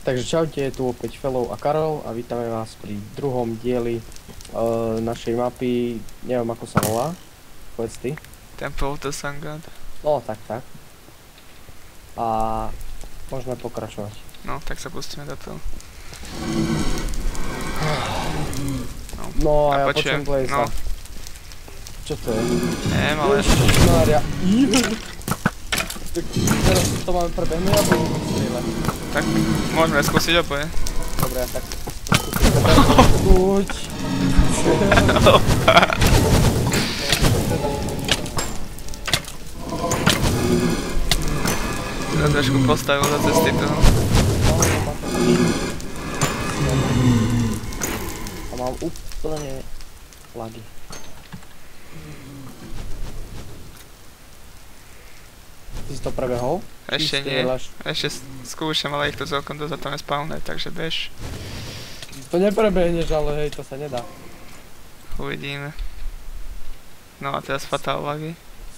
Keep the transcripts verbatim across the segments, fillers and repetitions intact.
Takže čaute, je tu opäť Fellow a Karol a vítame vás pri druhom dieli uh, našej mapy, neviem ako sa volá, povedz ty. Temple of the Sun God. No tak tak. A môžeme pokračovať. No, tak sa pustíme do toho. No, No a, a ja počujem, počujem Blaze. no. Čo to je? Neviem, ale... Ježišmária. Tak teraz to máme prebehnúť a budeme strieľať. Tak, môžeme skúsiť oboje. Dobre, tak skúsime prebehnúť. Teda trošku postavil do cesty toho. A mám úplne lagy. Ty si to prebehol? Ešte Ty nie. strieľaš. Ešte skúšam, ale ich tu celkom dosť a tam je spawner, takže bež. To neprebehneš, ale hej, to sa nedá. Uvidíme. No a teraz fatal lagy.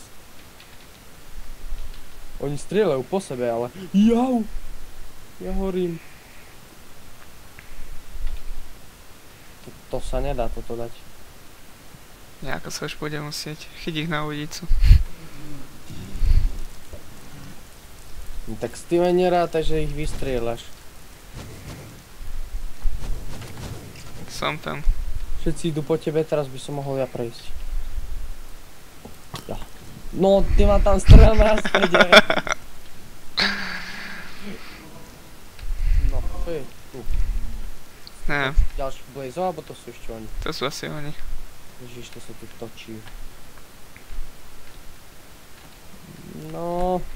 Oni strieľajú po sebe, ale... Jau! Ja horím. To, to sa nedá toto dať. Nejako sa už bude musieť. Chyť ich na ulicu. No, tak s tým aj nerátaj, že ich vystrieľaš. Som tam. Všetci idú po tebe, teraz by som mohol ja prejsť. Ja. No, ty ma tam strel na späde. No, to je tu. Ne, Ďalší Blaze, alebo to sú ešte oni? to sú asi oni. Ježiš, to sa tu točí. No...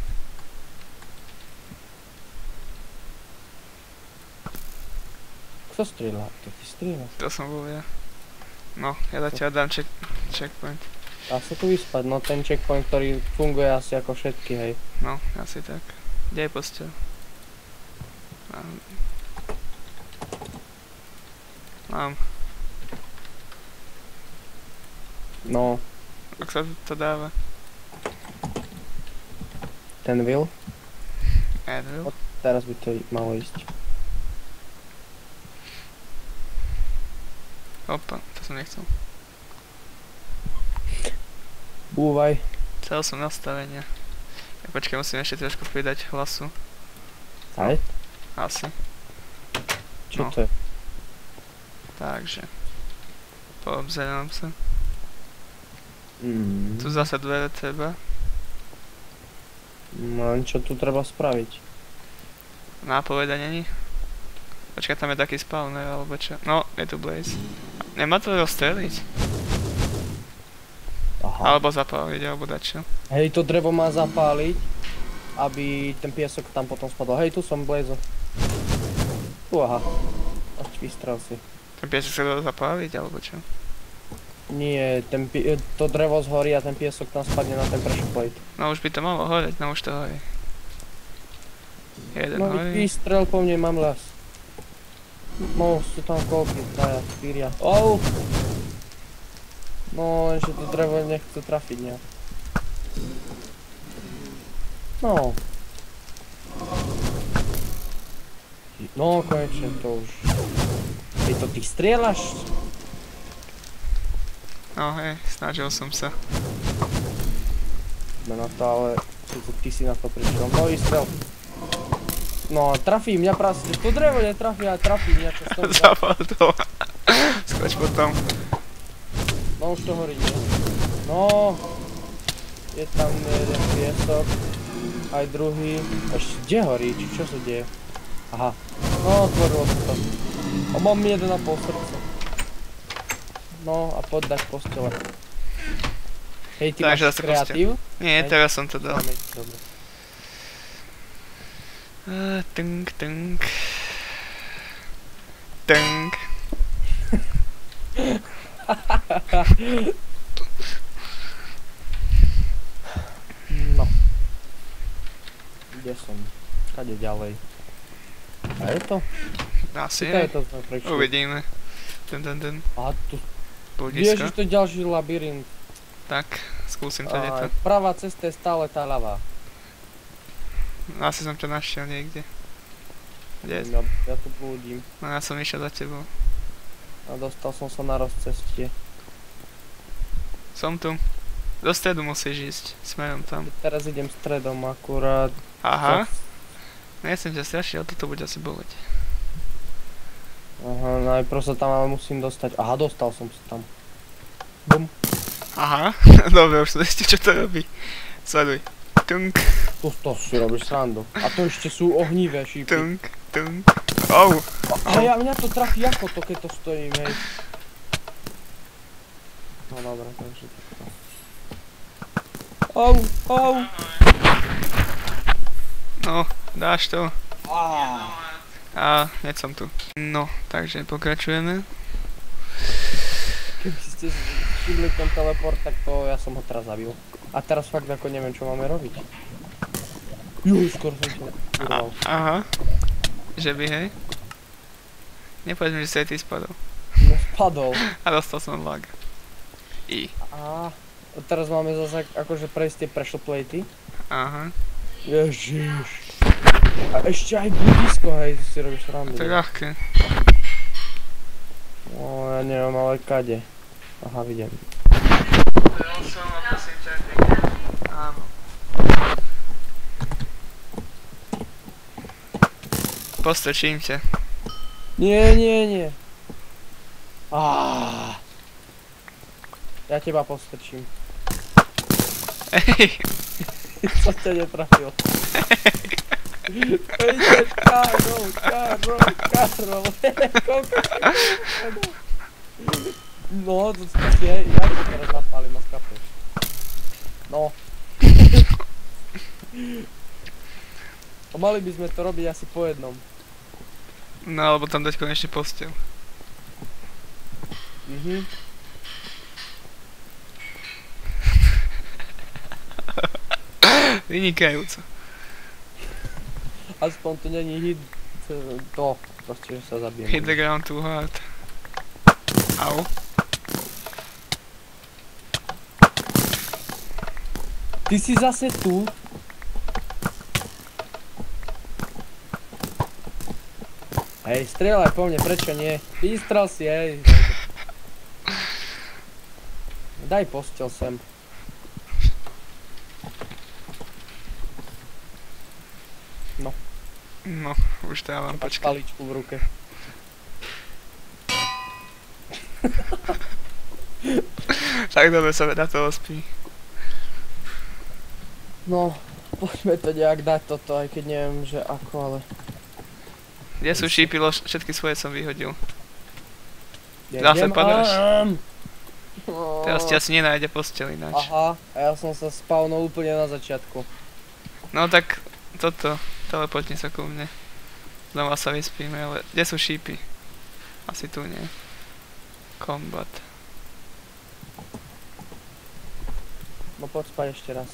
Kto strieľa? To ty strieľaš? To som bol ja. No, ja zatiaľ dám check, checkpoint. Dá sa tu vyspať, no ten checkpoint, ktorý funguje asi ako všetky, hej. No, asi tak. Kde je posteľ? Mám. Mám. No, Ak sa to dáva? ten will, Advil? teraz by to malo ísť. Opa, to som nechcel. Búvaj. Chcel som nastavenia. Ja počkaj, musím ešte trošku pridať hlasu. Aj? Asi. Čo No. to je? Takže. Poobzerám sa. Mm. Tu zase dvere treba. No, čo tu treba spraviť? Nápoveda není? Počkaj, tam je taký spawner, alebo čo? No, je tu Blaze. Nemá to rozstreliť? Aha. Alebo zapáliť, alebo dačo. Hej, to drevo má zapáliť, aby ten piesok tam potom spadol. Hej, tu som Blazo. Tu, aha. Až vystrel si. Ten piesok sa dá zapáliť, alebo čo? Nie, ten pi- to drevo zhorí a ten piesok tam spadne na ten pressure plate. No už by to malo horeť, no už to horí. Jeden No, horí. vystrel po mne, mám las. No, sú tam koľky, traja, štyria. Oh! No, lenže to drevo nechce trafiť nejak. No. No, konečne to už. Hej, to ty strieľaš? No hej, snažil som sa. No na to, ale ty si na to prišiel. No, vystrel. No, trafí mňa prasne. To drevo netrafí, ale trafí mňa, čo som za... Zapal to. Skoč potom. No, už to horí, nie? No. Je tam jeden piesok. Aj druhý. Ešte, kde horí? Či čo sa deje? Aha. No, otvorilo sa to. A mám jeden a pol srdca. No, a poddať postele. Hej, ty Takže máš zase kreatív? Nie, Hej. teraz som to dal. Dobre. Uh, tunk, tunk. Tunk. No. Kde som? Kade ďalej? A je to? Asi Kde je je. to sme prišli? Uvidíme. Ten, ten, ten. A tu... Budiska. Ježiš, to je ďalší labyrint. Tak, skúsim to A to. pravá cesta je stále tá ľavá. Asi som to našiel niekde. Kde? Ja, ja tu blúdim. No ja som išiel za tebou. A dostal som sa na rozcestie. Som tu. Do stredu musíš ísť, smerom tam. Teraz idem stredom akurát. Aha. Nechcem ťa strašiť, ale toto bude asi boleť. Aha, najprv sa tam ale musím dostať. Aha, dostal som sa tam. Bum. Aha, dobre, už som zistil, čo to robí. Sleduj. Tunk, To, to si robíš srandu. A to ešte sú ohnivé šípy. tunk, tunk. Au. A ja, mňa to trafí ako to, keď to stojím, hej. No dobra, takže takto. Au, au. No, dáš to. Á. A, hneď som tu. No, takže pokračujeme. Keby ste si všimli ten teleport, tak to ja som ho teraz zabil. A teraz fakt ako neviem, čo máme robiť. Juj, skoro som to urval. Aha. Že by, hej? Nepovedz mi, že si aj ty spadol. No spadol. A dostal som lag. I. A teraz máme zase akože prejsť tie pressure platey. Aha. Ježiš. A ešte aj bludisko, hej, si robíš srandu. To je ľahké. No, ja neviem, ale kade. Aha, vidím. Áno. Postrčím ťa. Nie, nie, nie. Aaaa. Ja teba postrčím. Ej. Co ťa netrafil? Ej, Karol, Karol, Karol. Koľko si No, to si je, ja to teraz zapálim a skapneš. No. Mali by sme to robiť asi po jednom. No, alebo tam dať konečne posteľ. Mhm. Vynikajúco. Aspoň to není hit... To, proste, že sa zabijem. Hit the ground too hard. Au. Ty si zase tu? Hej, strieľaj po mne, prečo nie? Vystrel si, hej. Daj posteľ sem. No. No, už dávam, Máš počkaj. paličku v ruke. Tak dobre sa na toho spí. No, poďme to nejak dať toto, aj keď neviem, že ako, ale... Kde sú šípy, lož... všetky svoje som vyhodil. Ja Zase idem, padáš. ám. Teraz ti asi nenájde posteľ ináč. Aha, a ja som sa spawnol úplne na začiatku. No tak, toto, teleportni sa ku mne. Znova sa vyspíme, ale kde sú šípy? Asi tu nie. Combat. No poď spať ešte raz.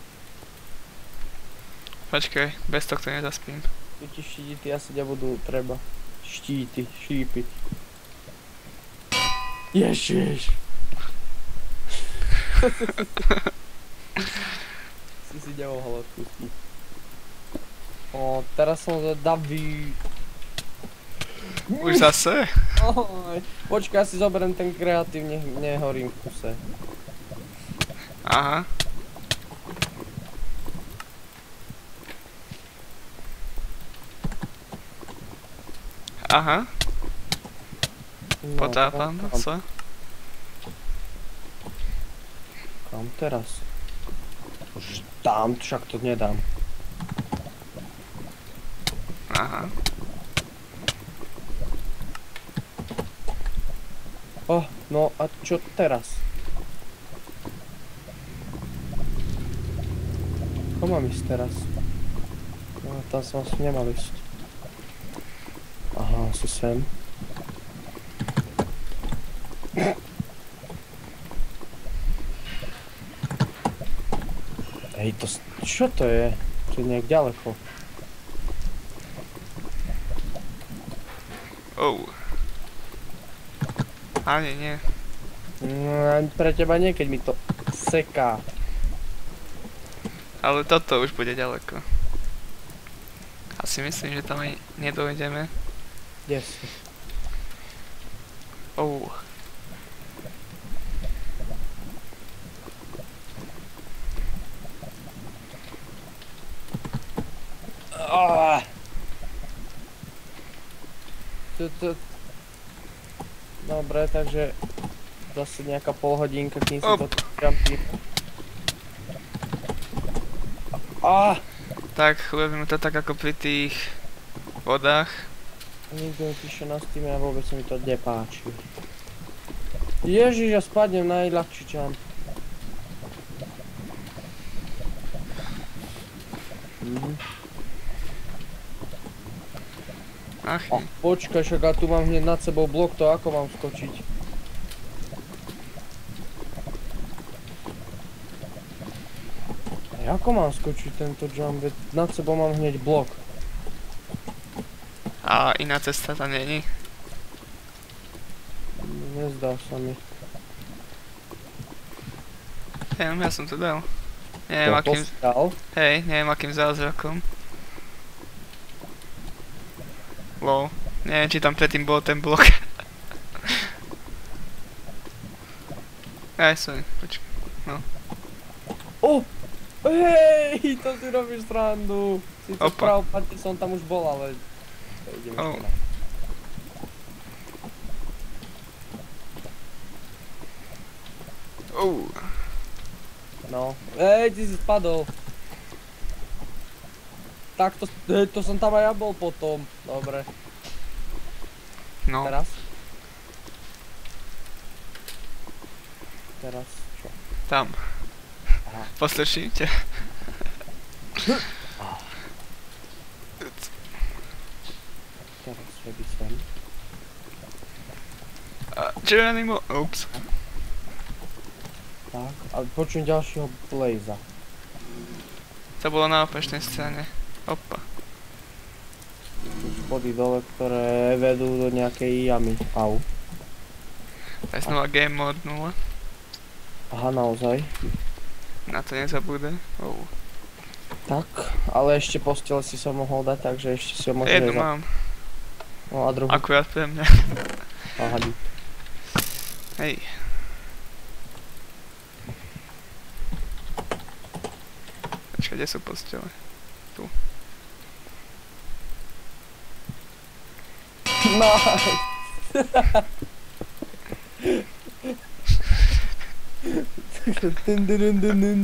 Počkaj, bez tohto nezaspím. Tu ti štíty asi nebudú treba. Štíty, šípy. Ježiš! Si si nemohol odpustiť. O, teraz som zvedavý. Už zase? Oj, počkaj, ja si zoberiem ten kreatív, nech nehorím v kuse. Aha. Aha, No, potápam kam- sa. Kam teraz? Už dám, však to nedám. Aha. Oh, no a čo teraz? Kam mám ísť teraz? No, tam som asi nemal ísť. Aha, asi sem. Hej, to... s- čo to je? To je nejak ďaleko. Oh. Ani nie. No, ani pre teba nie, keď mi to seká. Ale toto už bude ďaleko. A si myslím, že tam aj nedojdeme. Kde si? Oh. Ah. Tu, tu. Dobre, takže zase nejaká polhodinka, kým si Op. to jumpí. Ah! Tak, urobíme to tak ako pri tých vodách. Nikto mi píše na Steam a vôbec sa mi to nepáči. Ježiš, ja spadnem na najľahší jump. Mhm. Ach, A počkaj, však ja tu mám hneď nad sebou blok, to ako mám skočiť? A ako mám skočiť tento jump, veď nad sebou mám hneď blok. a iná cesta tam není. Nezdá sa mi. Neviem, ja som to dal. Neviem To akým, postal. hej, neviem akým zázrakom. Lol, neviem či tam predtým bol ten blok. Aj sorry, počkaj. Oh! Hej, to si robíš srandu. Sice v Opa. pravom parte som tam už bol, ale... To ideme Oh. ešte na. Oh. No. Ej, ty si spadol. Tak to, hej, to som tam aj ja bol potom. Dobre, No, teraz? Teraz čo? tam. Aha. Postrčím ťa. Teraz že by som. A červený mo... Ups. Tak, a počujem ďalšieho Blaza. To bolo na opačnej strane. Opa. Tu schody dole, ktoré vedú do nejakej jamy. Au. To je znova game mode nula. Aha, naozaj. Na to nezabúde. Oh. Tak, ale ešte postel si som mohol dať, takže ešte si ho možno Jednu nezap... mám. No a druhú. Akurát pre mňa. Aha, Hej. Počkaj, kde sú postele? nice! Dun, dun, dun, dun, dun.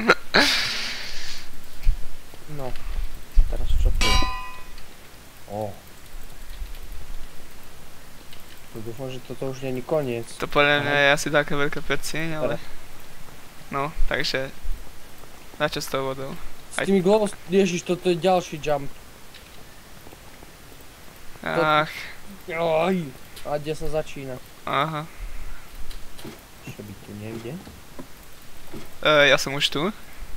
No, teraz čo tu je? O. Dúfam, že toto už není koniec. To podľa mňa Aha. je asi taká veľká predsieň, ale... No, takže... Na čo s tou vodou? S tými glow... Ježiš, toto je ďalší jump. Ach, Aj, a kde sa začína? aha. Čo by tu niekde? E, ja som už tu.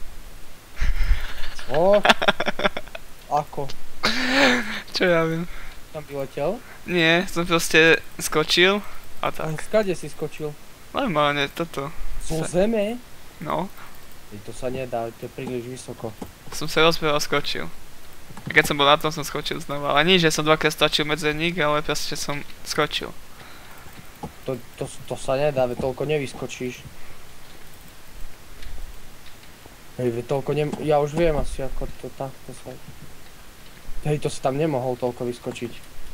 O! Ako? Čo ja viem? Tam vyletel? Nie, som proste skočil a A tak. skade si skočil? Normálne, toto. Zo Sa- zeme? No, Ej, to sa nedá, to je príliš vysoko. som sa rozbehol a skočil. A keď som bol na tom, som skočil znova. Ale nie, že som dvakrát stlačil medzeník, ale proste som skočil. To, to, to sa nedá, veď toľko nevyskočíš. Hej, veď toľko nem... Ja už viem asi ako to takto sa... Hej, to si tam nemohol toľko vyskočiť.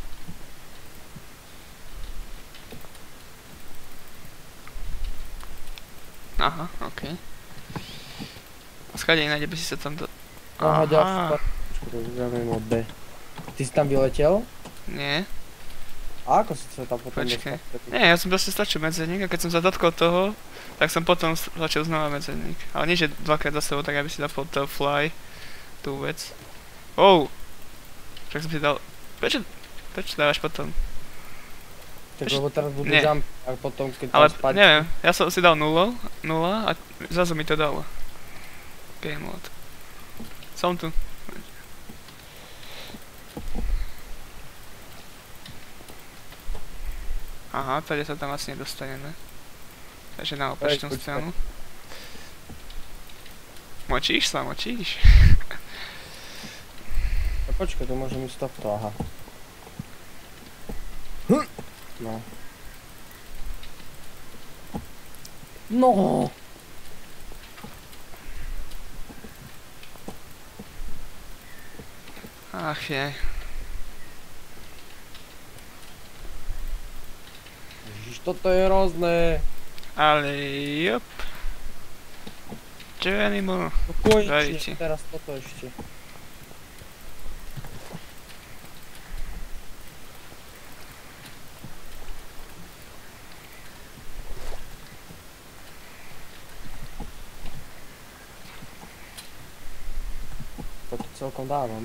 Aha, okej. A skade ináč by si sa tam do... Aha, ďalší Aha, spad. Počkaj, to už dáme mod B. Ty si tam vyletel? nie. A ako si sa tam potom Počkaj. dostal? Nie, ja som proste stlačil medzeník a keď som sa dotkol toho, tak som potom stlačil znova medzeník. Ale nie, že dvakrát za sebou, tak aby si dal to fly, tú vec. Oh! Však som si dal... Prečo, prečo dávaš potom? Tak lebo teraz budú Nie. jump, a potom keď Ale tam spadne... neviem, ja som si dal nula, nula a zrazu mi to dalo. Game mode. Som tu. Aha, tady sa tam asi nedostaneme. Takže na opačnú počkaj. stranu. Močíš sa, močíš. Ja Počkaj, to môžem ísť tohto, aha. Hm. No. No. Ach je. Ježiš, toto je hrozné. Ale jop. Červený mo. No Dajte. konečne, teraz toto ešte. To celkom dávam.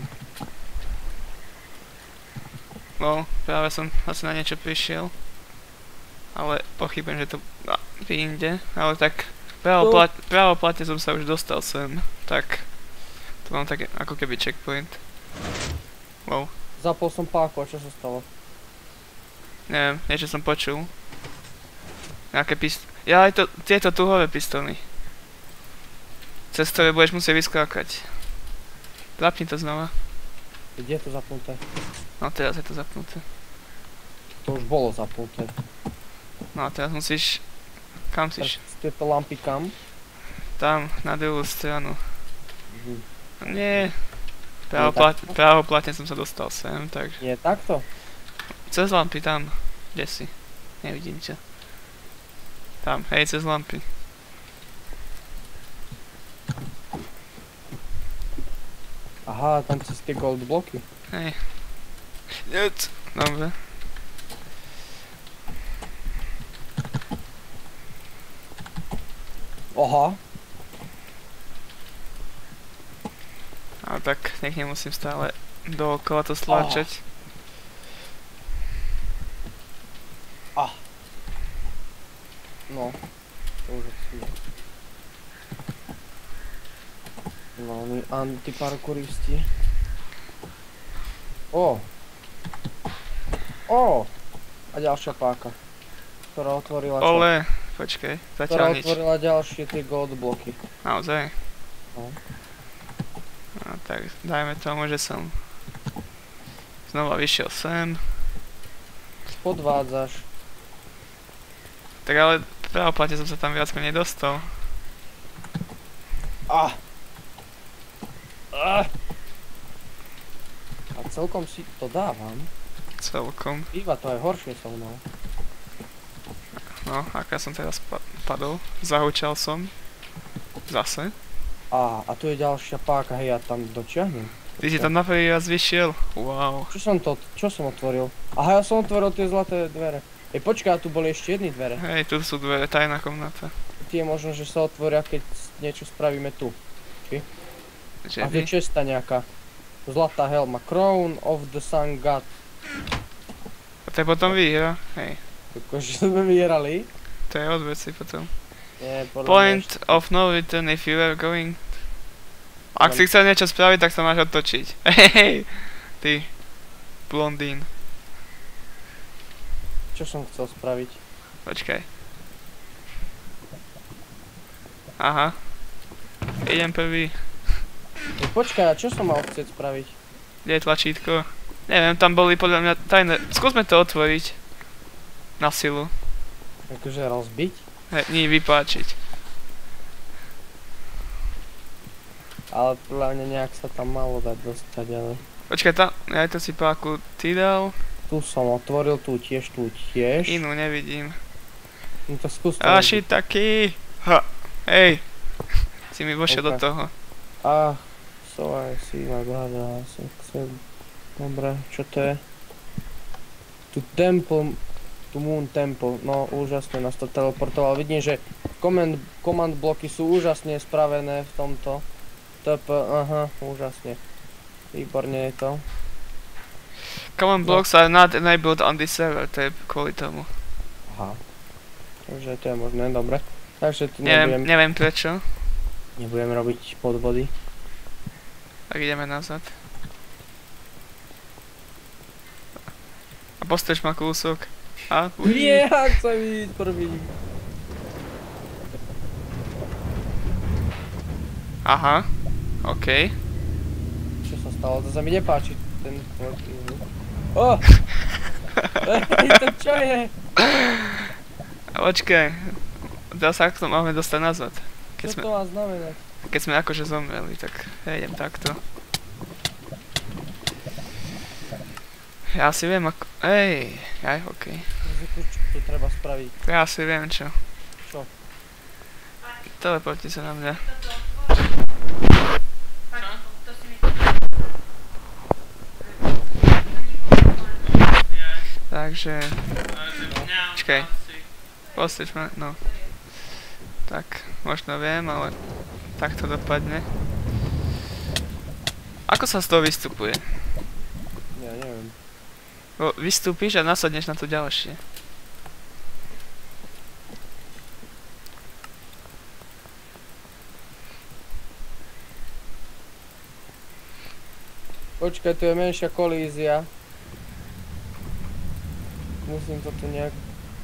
No, práve som asi na niečo prišiel. Ale pochybujem, že to no, vyjde. Ale tak pravoplat, pravoplatne som sa už dostal sem. Tak to mám tak ako keby checkpoint. Wow. Zapol som páku, a čo sa stalo? Neviem, niečo som počul. Nejaké pist... Ja aj to, tieto tuhové pistóny. Cez ktoré budeš musieť vyskákať. Zapni to znova. Kde je to zapnuté? No teraz je to zapnuté. To už bolo zapnuté. No a teraz musíš... Kam chceš? Tieto lampy kam? Tam, na druhú stranu. Mhm. Nie. Pravoplat, pravoplatne som sa dostal sem, takže... Nie, takto? Cez lampy tam. Kde si? Nevidím ťa. Tam, hej, cez lampy. Aha, tam cez tie gold bloky. Hej. Jec. Dobre. Aha. Ale tak, nech nemusím stále dookola to stlačať. Ah. No. To už je. No, oni antiparkouristi. Ó. Ó. A ďalšia páka. Ktorá otvorila čo? Ole, počkej, Ktorá zatiaľ nič. otvorila ďalšie tie gold bloky. Naozaj? No. No tak, dajme tomu, že som znova vyšiel sem. Podvádzaš. Tak ale pravoplatne som sa tam viac menej dostal. Ah. Ah. A celkom si to dávam. Celkom. Býva to aj horšie so mnou. No, aká som teraz pa padol. Zahučal som. Zase. Á, a tu je ďalšia páka, hej, ja tam dočiahnem. Ty si tam na prvý raz vyšiel? Wow. Čo som to, čo som otvoril? Aha, ja som otvoril tie zlaté dvere. Ej, počkaj, tu boli ešte jedny dvere. Hej, tu sú dvere, tajná komnata. Tie možno, že sa otvoria, keď niečo spravíme tu. Že A to je česta nejaká. Zlatá helma. Crown of the Sun God. A to je potom výhra. Hej. Akože sme vyhrali. To je od veci potom. Nie, podľa Point mňa ešte- of no return if you are going... Ak si chcel niečo spraviť, tak sa máš otočiť. Hej, ty. Blondín. Čo som chcel spraviť? Počkaj. Aha. Idem prvý. Ej, počkaj, a čo som mal chcieť spraviť? Kde je tlačítko? Neviem, tam boli podľa mňa tajné... Skúsme to otvoriť. Na silu. Akože rozbiť? Hej, nie vypáčiť. Ale podľa mňa nejak sa tam malo dať dostať, ale... Počkaj, tam, aj to si páku ty dal. Tu som otvoril, tu tiež, tu tiež. Inú nevidím. No to skús to Aši robiť. taký. Ha, hej. Si mi vošiel do Ok. toho. Ah, so I see my brother has accept. Dobre, čo to je? Tu temple, tu moon temple, no úžasne nás to teleportoval. Vidím, že command, command bloky sú úžasne spravené v tomto. té pé, aha, úžasne. Výborne je to. Command No. blocks are not enabled on this server, to je kvôli tomu. Aha. Takže to je možné, dobre. Takže tu Neviem, nebudem, neviem prečo. nebudem robiť podvody. Tak ideme nazad. A postrč ma kúsok. A Nie, chcem ísť prvý. Aha. OK. Čo sa stalo? To sa mi nepáči. ten... Oh! Ej, to čo je? A počkaj. Teraz sa to máme dostať nazad. Keď Čo sme, to má znamenať? keď sme akože zomreli, tak ja idem takto. Ja si viem ako... Ej, aj, okej. Čo to treba spraviť? Ja si viem čo. Čo? Teleporti sa na mňa. Takže... Počkaj. Postrič ma, no. Tak, možno viem, ale... Tak to dopadne. Ako sa z toho vystupuje? Ja neviem. Bo vystúpiš a nasadneš na to ďalšie. Počkaj, tu je menšia kolízia. Musím to tu nejak...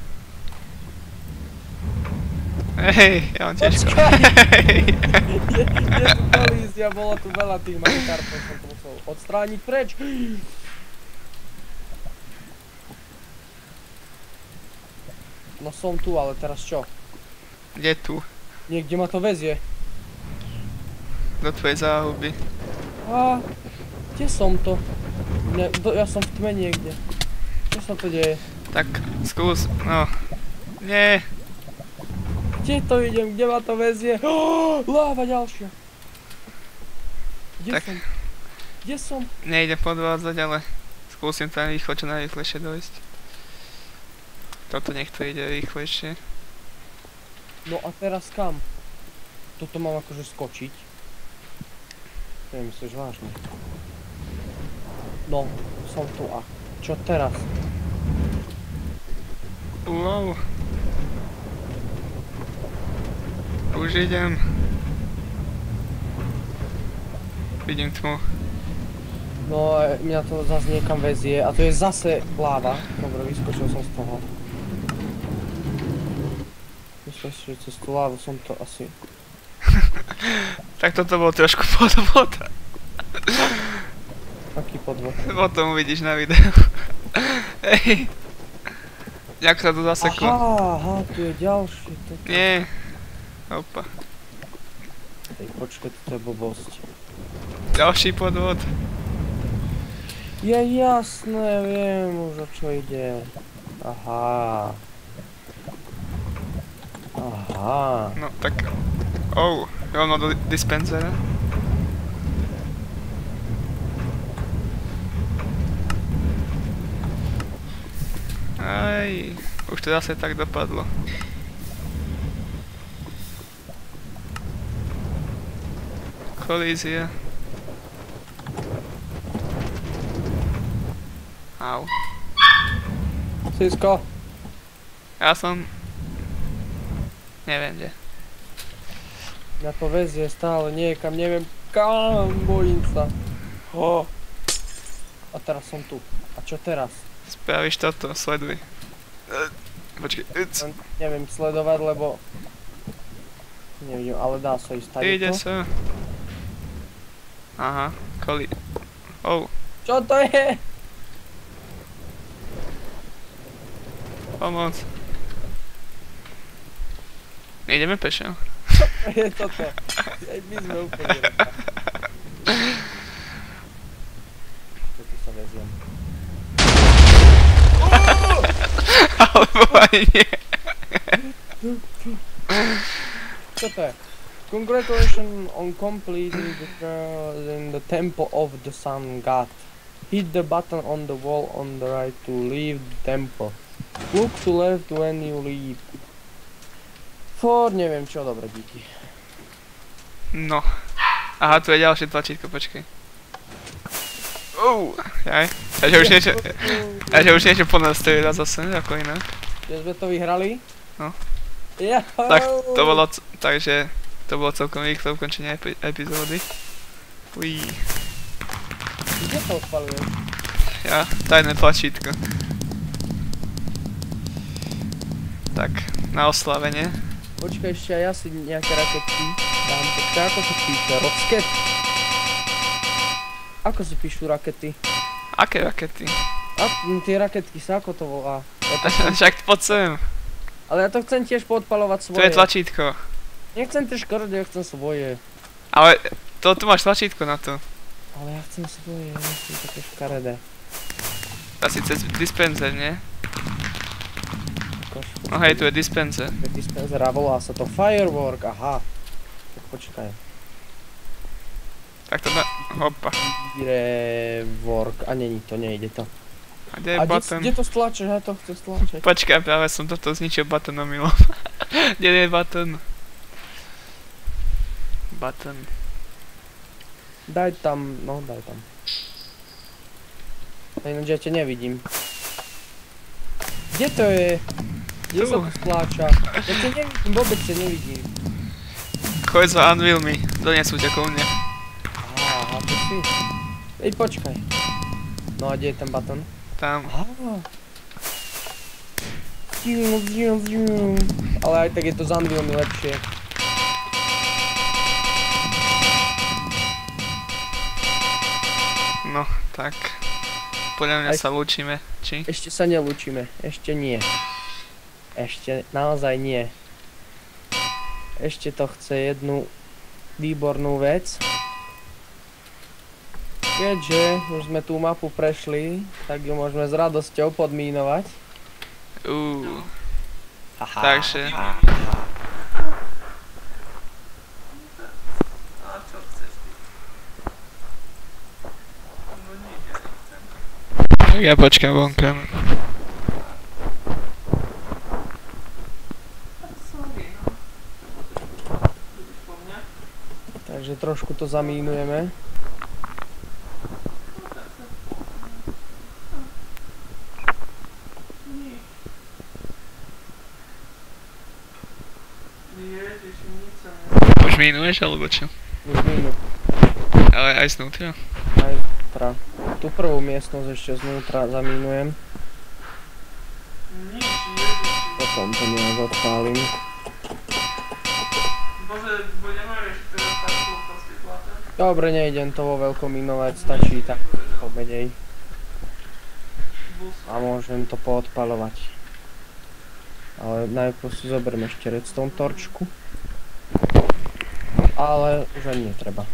Hej, ja mám tiež ko- Počkaj! Je, je tu kolízia, bolo tu veľa tých manikartov, som to musel odstrániť preč. No som tu, ale teraz čo? Kde tu? Niekde ma to vezie. Do tvojej záhuby. Á, kde som to? Ne, do, ja som v tme niekde. Čo sa to deje? Tak, skús, no. Nie. Kde to idem? Kde ma to vezie? Oh, láva ďalšia. Kde Tak. som? Kde som? Nejde podvádzať, ale skúsim tam rýchlo, čo najrýchlejšie dojsť. Toto nech to ide rýchlejšie. No a teraz kam? Toto mám akože skočiť. To je myslíš vážne. No, som tu a čo teraz? Wow. Už idem. Vidím tmu. No, e, mňa to zase niekam vezie a to je zase láva. Dobre, vyskočil som z toho. Myslím si, že cez tú lávu som to asi... Tak toto bol trošku podvod. Aký podvod? Potom uvidíš na videu. Hej. Jak sa to zaseklo? Aha, aha, tu je ďalšie. Toto. Nie. Opa. Hej, počkaj, toto je blbosť. Ďalší podvod. Je jasné, viem už o čo ide. Aha. Aha. No tak... Oh, rovno do dispenzera. Aj, už to zase tak dopadlo. Kolízia. Au. Sisko. Ja som... Neviem kde. Mňa to vezie stále niekam, neviem kam, bojím sa. Oh. A teraz som tu. A čo teraz? Spravíš toto, sleduj. Počkej, uc. Len neviem sledovať, lebo... Nevidím, ale dá sa ísť tady Ide to. sa. Aha, kolí... Oh, Čo to je? pomoc. Nejdeme pešo. Čo je toto? Aj my sme úplne rovná. Toto sa veziem. Alebo ani nie. Čo to je? Congratulations on completing the trial in the Temple of the Sun God. Hit the button on the wall on the right to leave the temple. Look to left when you leave. For neviem čo, dobre, díky. No. Aha, tu je ďalšie tlačítko, počkej. Uuu, jaj. Takže už niečo... Takže už niečo po nás strieľa zase, ako iné. Kde sme to vyhrali? No. Jahau! Tak to bolo... c- Takže... To bolo celkom rýchle ukončenie epi epizódy. Uí. Kde to odpaluje? Ja, tajné tlačítko. Tak, na oslavenie. Počkaj, ešte aj ja si nejaké raketky dám. Počkaj, ako sa píše? Rocket? Ako sa píšu rakety? Aké rakety? A m, tie raketky sa ako to volá? Ja to chcem, Však poď sem. ale ja to chcem tiež podpalovať Tu svoje. je tlačítko. Nechcem tie škorde, ja chcem svoje. Ale to, tu máš tlačítko na to. Ale ja chcem svoje, ja nechcem také škaredé. Asi cez dispenser, nie? Kož, No hej, tu je dispenser. dispenser a volá sa to Firework, aha. Tak počkaj. Tak to na... Hopa. Firework, a není to, nejde to. A kde je A kde, button? kde to stlačeš, ja to chcem stlačať. Počkaj, práve som toto zničil buttonom milom. Kde je button? Button. Daj tam, no daj tam. Ináč ja ťa nevidím. Kde to je? Kde sa Tu. to stláča? Ja ťa nevidím, vôbec ťa nevidím. Choď za Anvilmi, donesú ťa ko mne. Aha, to si. Ej, počkaj. No a kde je ten button? Tam. Aha. Ziu, ziu, ziu. Ale aj tak je to z Anvilmi lepšie. No, tak. Podľa mňa Aj- sa lúčime, či? Ešte sa nelúčime, ešte nie. Ešte naozaj nie. Ešte to chce jednu výbornú vec. Keďže už sme tú mapu prešli, tak ju môžeme s radosťou podmínovať. Uuu. Haha. Takže. Ja počkám vonka. Takže trošku to zamínujeme. Už minuješ, alebo čo? Už mínu. Ale aj znútra? Aj pra. Tú prvú miestnosť ešte znútra zamínujem. Potom to nejak odpálim. Bože, budeme riešiť teraz takú poskytlaté? Dobre, nejdem to vo veľkom minovať, stačí tak menej. A môžem to poodpalovať. Ale najprv si zoberiem ešte redstone torčku. Ale už ani netreba.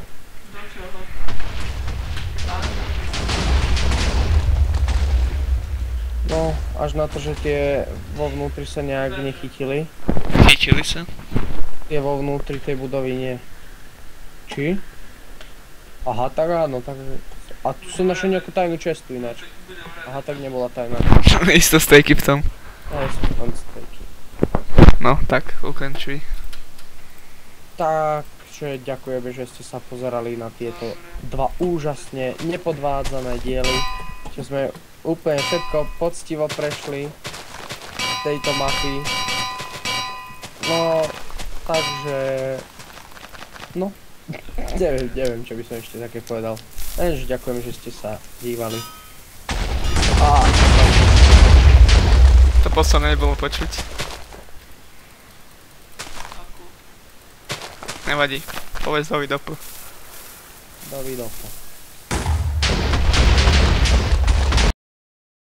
No, až na to, že tie vo vnútri sa nejak nechytili. Chytili sa? Tie vo vnútri tej budovy nie. Či? Aha, tak áno, takže... A tu som našiel nejakú tajnú čestu ináč. Aha, tak nebola tajná. Isto stejky v tom. Ja som tam stejky. No, tak, ukončuj. Takže ďakujeme, že ste sa pozerali na tieto dva úžasne nepodvádzané diely. Že sme úplne všetko poctivo prešli v tejto mapy. No, takže... No, neviem, neviem, čo by som ešte také povedal. Len, že ďakujem, že ste sa dívali. A... To posledné nebolo počuť. Nevadí, povedz Davidopu. Davidopo.